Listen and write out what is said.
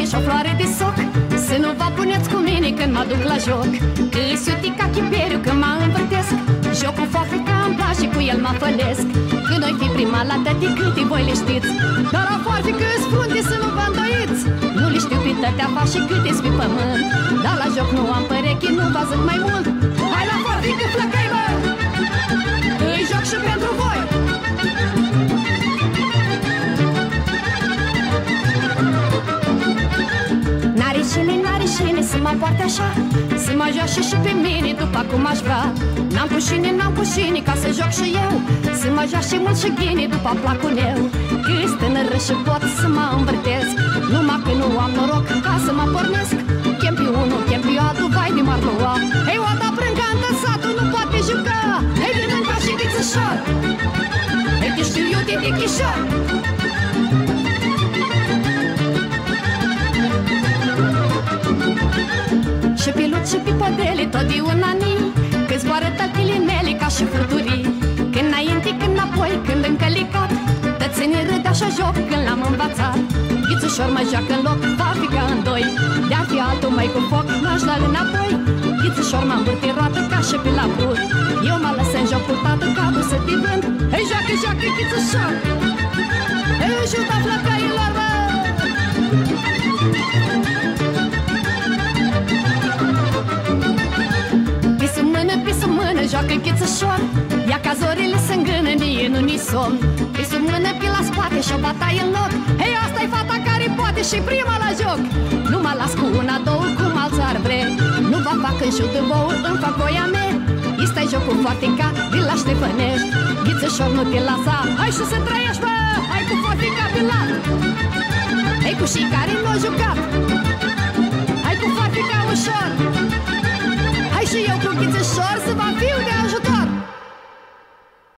și o floare de soc. Să nu vă puneți cu mine când mă duc la joc, că îs iutic ca chiperiu când mă învârtesc. Jocul foafica îmi place, cu el mă fălesc. Când oi fi prima la tătii câte voi le știți, dar la foarfică îs frunte să nu vă îndoiți. Nu le știu pe tătea fa și câte-s pe pământ, dar la joc nu am pereche, nu vă zic mai mult. Hai la foarfică, flăcăi, bă! Îi joc și pentru voi. N-are șine să mă poarte așa, să mă joace și pe mine după cum aș vrea. N-am cu șine ca să joc și eu, să mă joace mult și ghine după placul meu. Că-s tânără și pot să mă învârtesc, numai că nu am noroc ca să mă pornesc. Chem pe unul, chem pe altul, vai de m-ar lua. Hei, oada brâncantă, satul nu poate juca. Hei, brânca și ghițășor, hei, te știu eu, te chișor. Și pe lut și pe podele, tot de un anin, că zboară tălpile mele ca și fluturii. Când înainte, când înapoi, când încălicat, tățenii râd așa joc când l-am învățat. Ghițușor mă joacă în loc, fabrica în doi, de-ar fi altul mai cu foc, n-aș da înapoi. Ghițușor mă învârte roată ca și pe la brut, eu mă lăs în joc purtată ca dusă de vânt. Hei, joacă, joacă, ghițușor, hei, ajută flăcăilor, bă! Pe sub mână joacă ghițășor, ia ca zorile se îngână, nie nu-ni somn. Pe sub mână pe la spate și o bataie în loc. Hei, asta-i fata care poate și prima la joc. Nu mă las cu una, două, cum alți ar vrea. Nu vă fac în șut în bou, îmi fac voia mea. Este-i jocul foarte ca de la Ștefănești. Ghițășor, nu te lasa, hai și să trăiești, bă! Hai cu foarte ca pe lat. Hei, cu și care nu-o jucat, hai cu foarte ca ușor. Hai și eu cu ghițășor să vă fiu de ajutor.